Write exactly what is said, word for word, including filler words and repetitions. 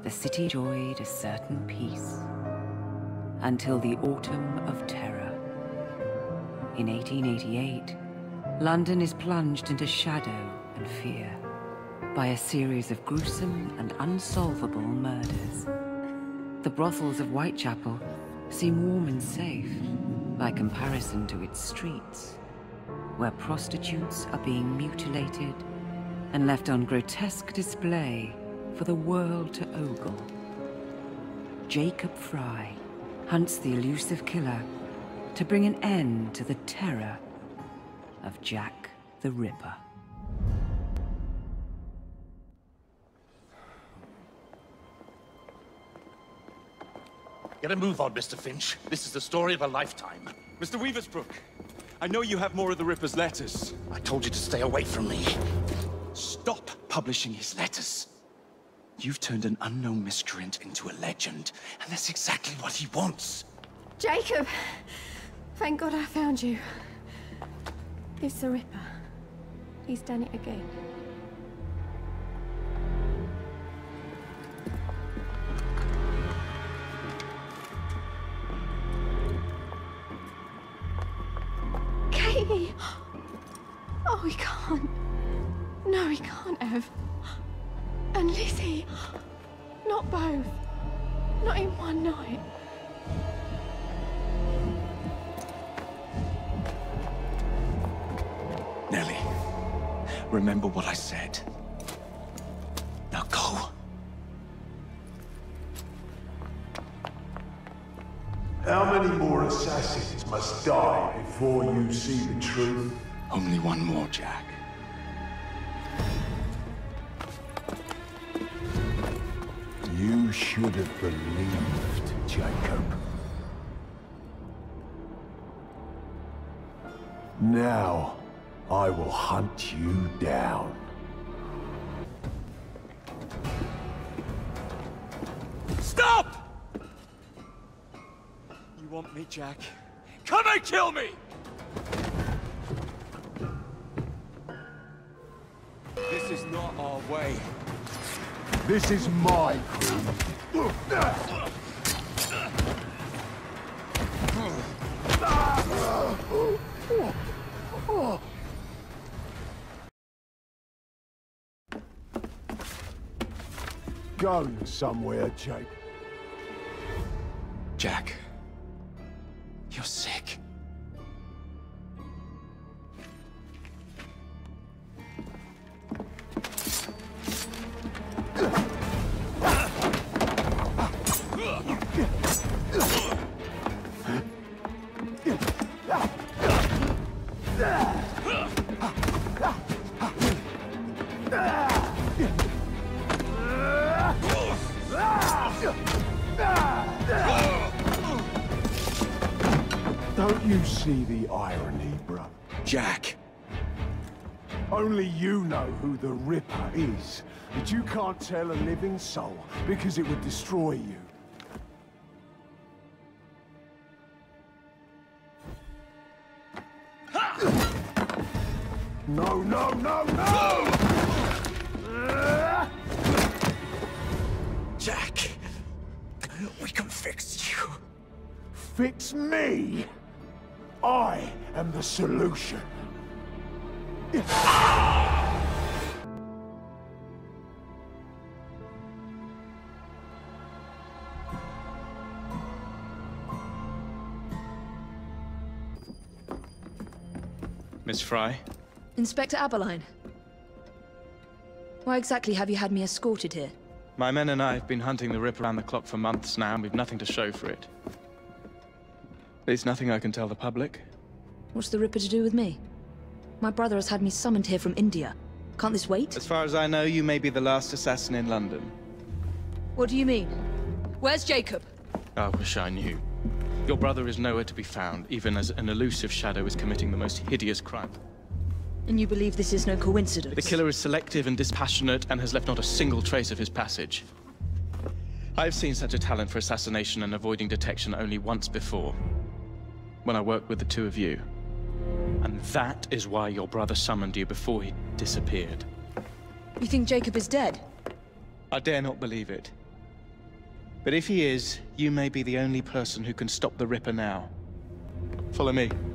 the city enjoyed a certain peace until the Autumn of Terror. In eighteen eighty-eight, London is plunged into shadow and fear by a series of gruesome and unsolvable murders. The brothels of Whitechapel seem warm and safe by comparison to its streets, where prostitutes are being mutilated and left on grotesque display for the world to ogle. Jacob Frye hunts the elusive killer to bring an end to the terror of Jack the Ripper. Get a move on, Mister Finch. This is the story of a lifetime. Mister Weaversbrook, I know you have more of the Ripper's letters. I told you to stay away from me. Stop publishing his letters. You've turned an unknown miscreant into a legend, and that's exactly what he wants. Jacob! Thank God I found you. It's the Ripper. He's done it again. Katie! Oh, he can't. No, he can't have. And Lizzie. Not both. Not in one night. Nellie, remember what I said. Now go. How many more assassins must die before you see the truth? Only one more, Jack. You should have believed, Jacob. Now, I will hunt you down. Stop! You want me, Jack? Come and kill me! This is not our way. This is my crew. Going somewhere, Jake. Jack, you're sick. Don't you see the irony, bruh? Jack. Only you know who the Ripper is, but you can't tell a living soul because it would destroy you. No, no, no, no! Jack, we can fix you. Fix me? I am the solution. Miss Frye? Inspector Abberline. Why exactly have you had me escorted here? My men and I have been hunting the Ripper around the clock for months now, and we've nothing to show for it. There's nothing I can tell the public. What's the Ripper to do with me? My brother has had me summoned here from India. Can't this wait? As far as I know, you may be the last assassin in London. What do you mean? Where's Jacob? I wish I knew. Your brother is nowhere to be found, even as an elusive shadow is committing the most hideous crime. And you believe this is no coincidence? The killer is selective and dispassionate and has left not a single trace of his passage. I've seen such a talent for assassination and avoiding detection only once before, when I worked with the two of you. And that is why your brother summoned you before he disappeared. You think Jacob is dead? I dare not believe it. But if he is, you may be the only person who can stop the Ripper now. Follow me.